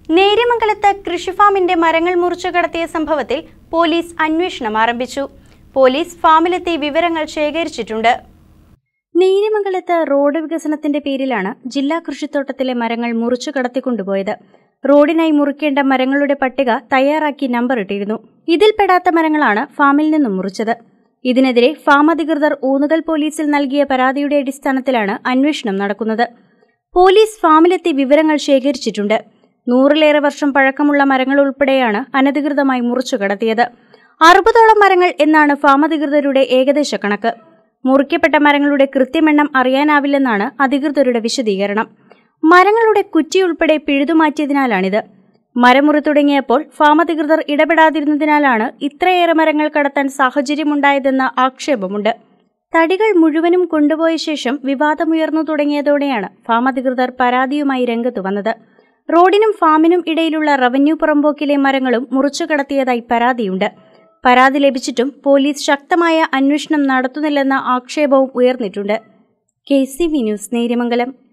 നേര്യമംഗലത്ത് കൃഷിഫാമിന്റെ മരങ്ങൾ മുറിച്ചു കടത്തിയ സംഭവത്തിൽ പോലീസ് അന്വേഷണം ആരംഭിച്ചു. പോലീസ് ഫാമിലെത്തി വിവരങ്ങൾ ശേഖരിച്ചിട്ടുണ്ട്. നേര്യമംഗലത്ത് റോഡ് വികസനത്തിന്റെ പേരിലാണ് ജില്ലാ കൃഷിത്തോട്ടത്തിലെ മരങ്ങൾ മുറിച്ചു കടത്തിക്കൊണ്ടുപോയത്. റോഡിനായി മുറിക്കേണ്ട മരങ്ങളുടെ പട്ടിക തയ്യാറാക്കി നമ്പർ ഇട്ടിരുന്നു. ഇതിൽപ്പെടാത്ത മരങ്ങളാണ് ഫാമിൽ നിന്നും മുറിച്ചത്. ഇതിനെതിരെ ഫാം അധികൃതർ ഊന്നുകൽ പോലീസിൽ നൽകിയ പരാതിയുടെ അടിസ്ഥാനത്തിലാണ് അന്വേഷണം നടക്കുന്നത്. പോലീസ് ഫാമിലെത്തി വിവരങ്ങൾ ശേഖരിച്ചിട്ടുണ്ട്. 100-ലേറെ വർഷം പഴക്കമുള്ള മരങ്ങൾ ഉൾപ്പെടെയാണ് അനധികൃതമായി മുറിച്ചു കടത്തിയത്. 60ഓളം മരങ്ങൾ എന്നാണ് ഫാം അധികൃതരുടെ ഏകദേശ കണക്ക്. മുറിക്കപ്പെട്ട മരങ്ങളുടെ കൃത്യമെണ്ണം അറിയാനാവില്ലെന്നാണ് അധികൃതരുടെ വിശദീകരണം. മരങ്ങളുടെ കുറ്റിയുൾപ്പെടെ പിഴുതുമാറ്റിയതിനാലാണിത്. മരമുറി തുടങ്ങിയപ്പോൾ ഫാം അധികൃതർ ഇടപെടാതിരുന്നതിനാലാണ് ഇത്രയേറെ മരങ്ങൾ കടത്താൻ സാഹചര്യമുണ്ടായതെന്ന ആക്ഷേപമുണ്ട്. തടികൾ മുഴുവനും കൊണ്ടുപോയ ശേഷം വിവാദമുയർന്നു തുടങ്ങിയതോടെയാണ് ഫാം അധികൃതർ പരാതിയുമായി രംഗത്തു വന്നത്. റോഡിനും ഫാമിനും ഇടയിലുള്ള റവന്യൂ പുറമ്പോക്കിലെ മരങ്ങളും മുറിച്ചു കടത്തിയതായി പരാതിയുണ്ട്. പരാതി ലഭിച്ചിട്ടും പോലീസ് ശക്തമായ അന്വേഷണം നടത്തുന്നില്ലെന്ന ആക്ഷേപവും ഉയർന്നിട്ടുണ്ട്. KCV news, Neriamangalam.